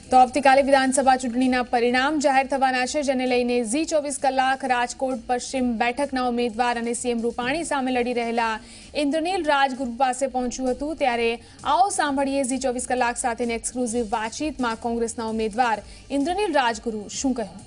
તો આવતીકાલે વિધાનસભા ચૂંટણીના પરિણામ જાહેર થવાના છે, જેને લઈને ઝી 24 કલાક રાજકોટ પશ્ચિમ બેઠકના ઉમેદવાર અને સીએમ રૂપાણી સામે લડી રહેલા ઇન્દ્રનીલ રાજગુરુ પાસે પહોંચ્યું હતું। ત્યારે આવો સાંભળીએ ઝી 24 કલાક સાથેની એક્સક્લુઝિવ વાતચીતમાં કોંગ્રેસના ઉમેદવાર ઇન્દ્રનીલ રાજગુરુ શું કહ્યું।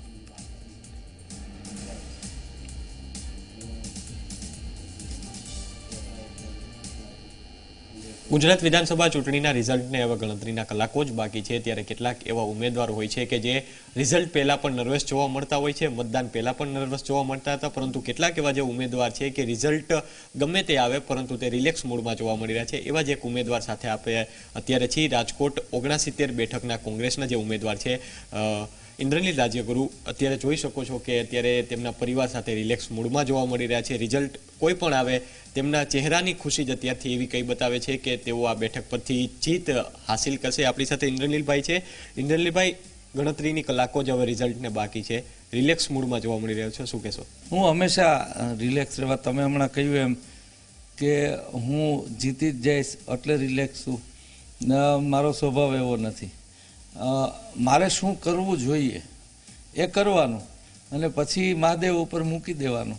ગુજરાત વિધાનસભા ચૂંટણીના રિઝલ્ટને હવે ગણતરીના કલાકો જ બાકી છે, ત્યારે કેટલાક એવા ઉમેદવારો હોય છે કે જે રિઝલ્ટ પહેલા પણ નર્વસ જોવા મળતા હોય છે, મતદાન પહેલા પણ નર્વસ જોવા મળતા હતા, પરંતુ કેટલાક એવા જે ઉમેદવાર છે કે રિઝલ્ટ ગમે તે આવે પરંતુ તે રિલેક્સ મૂડમાં જોવા મળી રહ્યા છે। એવા જ એક ઉમેદવાર સાથે આપણે અત્યારે છીએ રાજકોટ 69 બેઠકના કોંગ્રેસના જે ઉમેદવાર છે ઇન્દ્રનીલ રાજગુરુ। અત્યારે જોઈ શકો છો કે અત્યારે તેમના પરિવાર સાથે રિલેક્સ મૂડમાં જોવા મળી રહ્યા છે। રિઝલ્ટ કોઈ પણ આવે તેમના ચહેરાની ખુશી જ અત્યારથી એવી કઈ બતાવે છે કે તેઓ આ બેઠક પરથી જીત હાસિલ કરશે। આપણી સાથે ઇન્દ્રનીલભાઈ છે। ઇન્દ્રનીલભાઈ, ગણતરીની કલાકો જ હવે રિઝલ્ટને બાકી છે, રિલેક્સ મૂડમાં જોવા મળી રહ્યો છે, શું કહેશો? હું હંમેશા રિલેક્સ રહેવા, તમે હમણાં કહ્યું એમ કે હું જીતી જ જઈશ એટલે રિલેક્સ છું, મારો સ્વભાવ એવો નથી। મારે શું કરવું જોઈએ એ કરવાનું અને પછી મહાદેવ ઉપર મૂકી દેવાનું।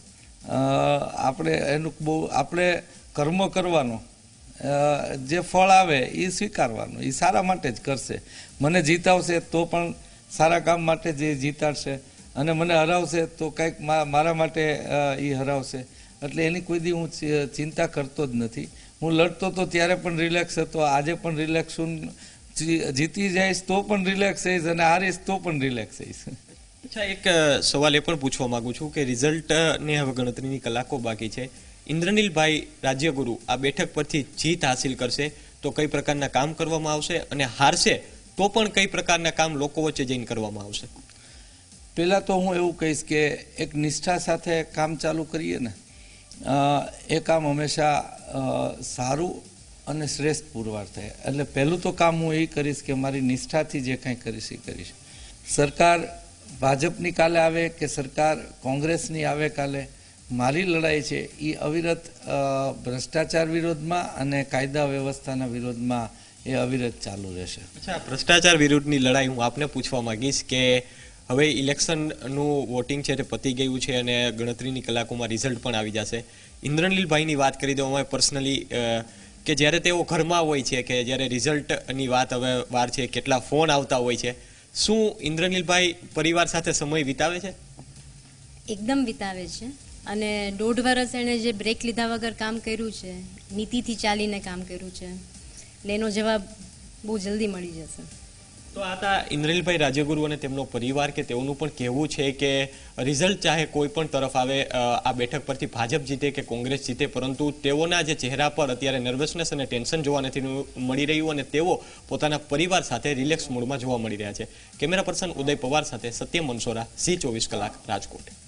આપણે કર્મ કરવાનું, જે ફળ આવે એ સ્વીકારવાનું, એ સારા માટે જ કરશે। મને જીતાવશે તો પણ સારા કામ માટે જે જીતાડશે, અને મને હરાવશે તો કંઈક મારા માટે એ હરાવશે, એટલે એની કોઈ દી હું ચિંતા કરતો જ નથી। હું લડતો તો ત્યારે પણ રિલેક્સ હતો, આજે પણ રિલેક્સ છું, જીતી જઈશ તો પણ રિલેક્સ થઈશ અને હારીશ તો પણ રિલેક્સ થઈશ। અચ્છા, એક સવાલ એ પણ પૂછવા માંગુ છું કે રિઝલ્ટને હવે ગણતરીની કલાકો બાકી છે, ઇન્દ્રનીલભાઈ રાજ્યગુરુ આ બેઠક પરથી જીત હાસિલ કરશે તો કઈ પ્રકારના કામ કરવામાં આવશે, અને હારશે તો પણ કઈ પ્રકારના કામ લોકો વચ્ચે જઈને કરવામાં આવશે? પહેલાં તો હું એવું કહીશ કે એક નિષ્ઠા સાથે કામ ચાલુ કરીએ ને, એ કામ હંમેશા સારું અને શ્રેષ્ઠ પુરવાર થાય। એટલે પહેલું તો કામ હું એ કરીશ કે મારી નિષ્ઠાથી જે કંઈ કરીશ એ કરીશ। સરકાર ભાજપની કાલે આવે કે સરકાર કોંગ્રેસની આવે કાલે, મારી લડાઈ છે એ અવિરત ભ્રષ્ટાચાર વિરોધમાં અને કાયદા વ્યવસ્થાના વિરોધમાં એ અવિરત ચાલુ રહેશે। અચ્છા, ભ્રષ્ટાચાર વિરુદ્ધની લડાઈ હું આપને પૂછવા માંગીશ કે હવે ઇલેક્શનનું વોટિંગ છે તે પતી ગયું છે અને ગણતરીની કલાકોમાં રિઝલ્ટ પણ આવી જશે। ઇન્દ્રનીલભાઈની વાત કરી દઉં અમે પર્સનલી કે જ્યારે તેઓ ઘરમાં હોય છે કે જ્યારે રિઝલ્ટની વાત હવે વાર છે, કેટલા ફોન આવતા હોય છે, શું ઇન્દ્રનીલભાઈ પરિવાર સાથે સમય વિતાવે છે? એકદમ વિતાવે છે, અને 1.5 વર્ષ એણે જે બ્રેક લીધા વગર કામ કર્યું છે, નીતિથી ચાલીને કામ કર્યું છે, એટલે એનો જવાબ બહુ જલ્દી મળી જશે। તો આ હતા ઇન્દ્રનીલભાઈ રાજ્યગુરુ અને તેમનો પરિવાર કે તેઓનું પણ કહેવું છે કે રિઝલ્ટ ચાહે કોઈ પણ તરફ આવે, આ બેઠક પરથી ભાજપ જીતે કે કોંગ્રેસ જીતે, પરંતુ તેઓના જે ચહેરા પર અત્યારે નર્વસનેસ અને ટેન્શન જોવા નથી મળી રહ્યું અને તેઓ પોતાના પરિવાર સાથે રિલેક્સ મૂડમાં જોવા મળી રહ્યા છે। કેમેરા પર્સન ઉદય પવાર સાથે સત્યમ મનસોરા, ઝી 24 કલાક, રાજકોટ।